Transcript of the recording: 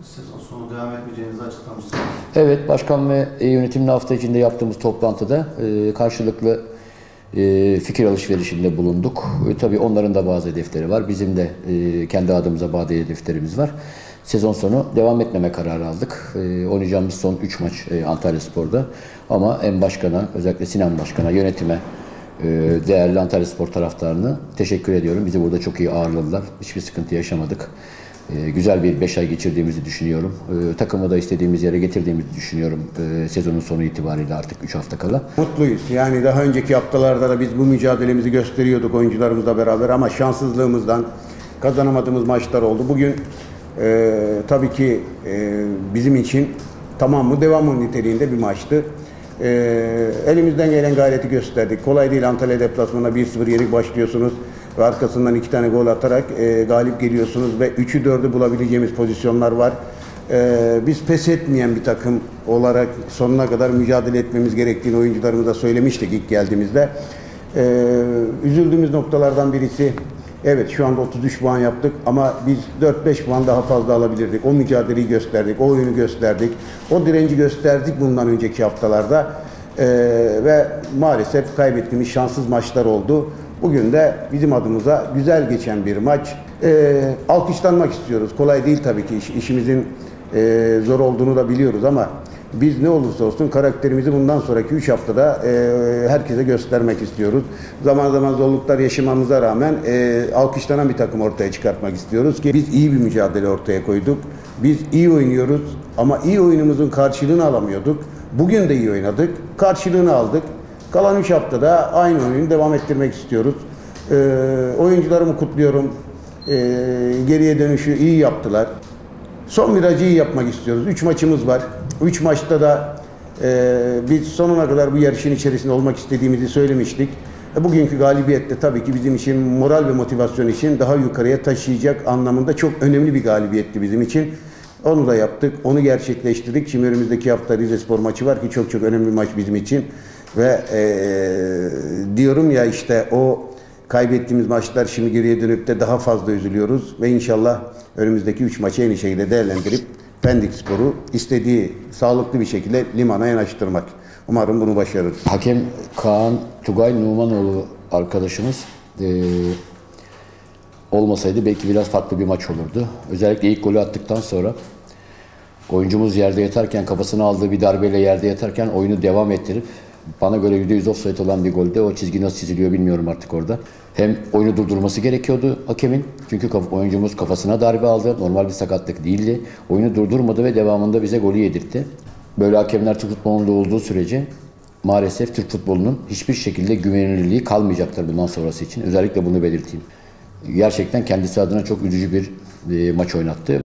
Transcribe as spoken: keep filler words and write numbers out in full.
Sezon sonu devam etmeyeceğinizi açıklamışsınız. Evet, başkan ve yönetimle hafta içinde yaptığımız toplantıda e, karşılıklı e, fikir alışverişinde bulunduk. E, tabii onların da bazı hedefleri var. Bizim de e, kendi adımıza bazı hedeflerimiz var. Sezon sonu devam etmeme kararı aldık. E, oynayacağımız son üç maç e, Antalyaspor'da. Ama en başkana, özellikle Sinan Başkan'a, yönetime, e, değerli Antalyaspor taraftarını teşekkür ediyorum. Bizi burada çok iyi ağırladılar. Hiçbir sıkıntı yaşamadık. Ee, güzel bir beş ay geçirdiğimizi düşünüyorum. Ee, takımı da istediğimiz yere getirdiğimizi düşünüyorum. Ee, sezonun sonu itibariyle artık üç hafta kala. Mutluyuz. Yani daha önceki haftalarda da biz bu mücadelemizi gösteriyorduk oyuncularımızla beraber ama şanssızlığımızdan kazanamadığımız maçlar oldu. Bugün e, tabii ki e, bizim için tamam mı devam mı niteliğinde bir maçtı. E, elimizden gelen gayreti gösterdik. Kolay değil, Antalya deplasmanına bir sıfır yenik başlıyorsunuz ve arkasından iki tane gol atarak e, galip geliyorsunuz ve üçü dördü bulabileceğimiz pozisyonlar var. E, biz pes etmeyen bir takım olarak sonuna kadar mücadele etmemiz gerektiğini oyuncularımıza söylemiştik ilk geldiğimizde. E, üzüldüğümüz noktalardan birisi, evet şu anda otuz üç puan yaptık ama biz dört beş puan daha fazla alabilirdik. O mücadeleyi gösterdik, o oyunu gösterdik, o direnci gösterdik bundan önceki haftalarda e, ve maalesef kaybettiğimiz şanssız maçlar oldu. Bugün de bizim adımıza güzel geçen bir maç. Ee, alkışlanmak istiyoruz. Kolay değil tabii ki. İş, işimizin e, zor olduğunu da biliyoruz ama biz ne olursa olsun karakterimizi bundan sonraki üç haftada e, herkese göstermek istiyoruz. Zaman zaman zorluklar yaşamamıza rağmen e, alkışlanan bir takım ortaya çıkartmak istiyoruz ki biz iyi bir mücadele ortaya koyduk. Biz iyi oynuyoruz ama iyi oyunumuzun karşılığını alamıyorduk. Bugün de iyi oynadık. Karşılığını aldık. Kalan üç haftada aynı oyunu devam ettirmek istiyoruz. Ee, oyuncularımı kutluyorum. Ee, geriye dönüşü iyi yaptılar. Son virajı iyi yapmak istiyoruz. üç maçımız var. üç maçta da e, biz sonuna kadar bu yarışın içerisinde olmak istediğimizi söylemiştik. E, bugünkü galibiyet de tabii ki bizim için moral ve motivasyon için daha yukarıya taşıyacak anlamında çok önemli bir galibiyetti bizim için. Onu da yaptık, onu gerçekleştirdik. Şimdi önümüzdeki hafta Rizespor maçı var ki çok çok önemli bir maç bizim için. Ve e, diyorum ya işte o kaybettiğimiz maçlar şimdi geriye dönüp de daha fazla üzülüyoruz. Ve inşallah önümüzdeki üç maçı en iyi şekilde değerlendirip Pendikspor'u istediği sağlıklı bir şekilde limana yanaştırmak. Umarım bunu başarırız. Hakem Kaan Tugay Numanoğlu arkadaşımız e, olmasaydı belki biraz farklı bir maç olurdu. Özellikle ilk golü attıktan sonra oyuncumuz yerde yatarken, kafasına aldığı bir darbeyle yerde yatarken oyunu devam ettirip bana göre yüzde yüz offside olan bir golde, o çizgi nasıl çiziliyor bilmiyorum artık orada. Hem oyunu durdurması gerekiyordu hakemin. Çünkü oyuncumuz kafasına darbe aldı. Normal bir sakatlık değildi. Oyunu durdurmadı ve devamında bize golü yedirtti. Böyle hakemler Türk futbolunda olduğu sürece maalesef Türk futbolunun hiçbir şekilde güvenilirliği kalmayacaktır bundan sonrası için. Özellikle bunu belirteyim. Gerçekten kendisi adına çok üzücü bir e, maç oynattı.